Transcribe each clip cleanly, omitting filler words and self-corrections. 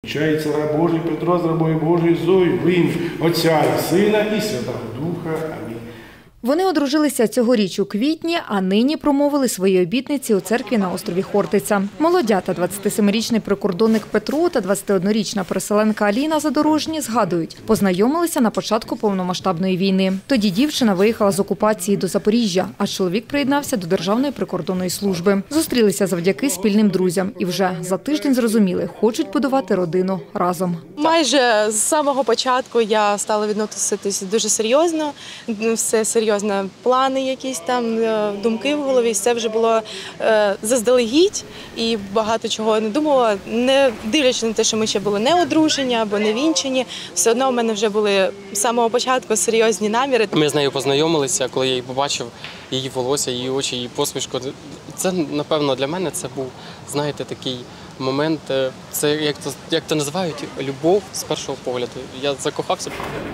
Чай цара Божий Петро з рабою Божою Зою, в ім'я Отця і Сина і Святого Духа. Амінь. Вони одружилися цьогоріч у квітні, а нині промовили свої обітниці у церкві на острові Хортиця. Молодята, 27-річний прикордонник Петро та 21-річна переселенка Аліна Задорожні згадують, познайомилися на початку повномасштабної війни. Тоді дівчина виїхала з окупації до Запоріжжя, а чоловік приєднався до Державної прикордонної служби. Зустрілися завдяки спільним друзям і вже за тиждень зрозуміли, хочуть будувати родину разом. Майже з самого початку я стала відноситися дуже серйозно, все серйозно, плани якісь там, думки в голові, все вже було заздалегідь і багато чого не думала, не дивлячись на те, що ми ще були не одружені або не вінчані, все одно в мене вже були з самого початку серйозні наміри. Ми з нею познайомилися, коли я її побачив, її волосся, її очі, її посмішку. Це, напевно, для мене це був, знаєте, такий момент, це, як то називають, любов з першого погляду. Я закохався.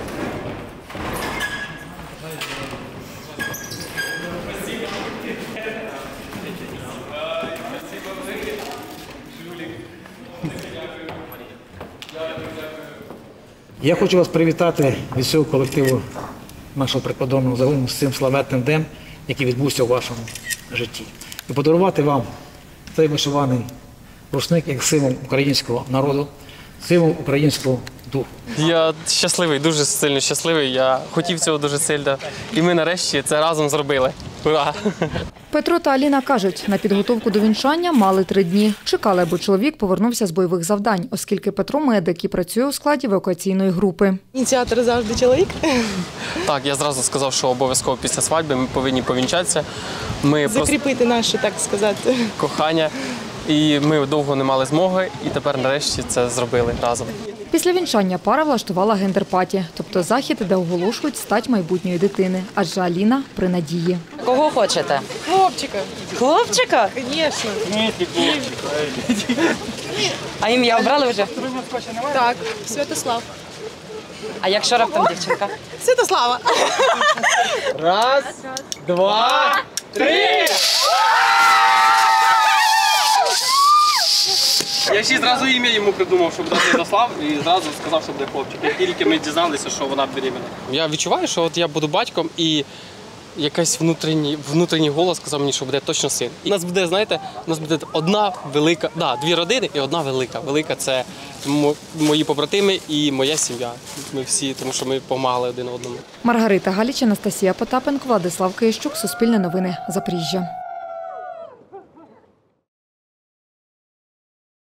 Я хочу вас привітати від всього колективу нашого прикордонного загону з цим славетним днем, який відбувся у вашому житті. І подарувати вам цей вишиваний рушник як символ українського народу, символ українського духу. Я щасливий, дуже сильно щасливий. Я хотів цього дуже сильно. І ми нарешті це разом зробили. Ура! Петро та Аліна кажуть, на підготовку до вінчання мали 3 дні. Чекали, аби чоловік повернувся з бойових завдань, оскільки Петро медик і працює у складі евакуаційної групи. Ініціатор завжди чоловік. Так, я зразу сказав, що обов'язково після свадьби ми повинні повінчатися. Закріпити наше, так сказати, кохання. І ми довго не мали змоги, і тепер нарешті це зробили разом. Після вінчання пара влаштувала гендер-паті, тобто захід, де оголошують стать майбутньої дитини, адже Аліна при надії. Кого хочете? хлопчика. Хлопчика? Звісно. А ім'я обрали вже? Так, Святослав. А якщо раптом дівчинка? Святослава. Раз, два, три! Я ще зразу ім'я йому придумав, щоб дати Святослав, і зразу сказав, що буде хлопчик. Як тільки ми дізналися, що вона беременна. Я відчуваю, що от я буду батьком, і якийсь внутрішній голос сказав мені, що буде точно син. І у нас буде, знаєте, у нас буде одна велика, дві родини і одна велика. Велика – це мої побратими і моя сім'я. Ми всі, тому що ми допомагали один одному. Маргарита Галіч, Анастасія Потапенко, Владислав Киящук, Суспільне новини, Запоріжжя.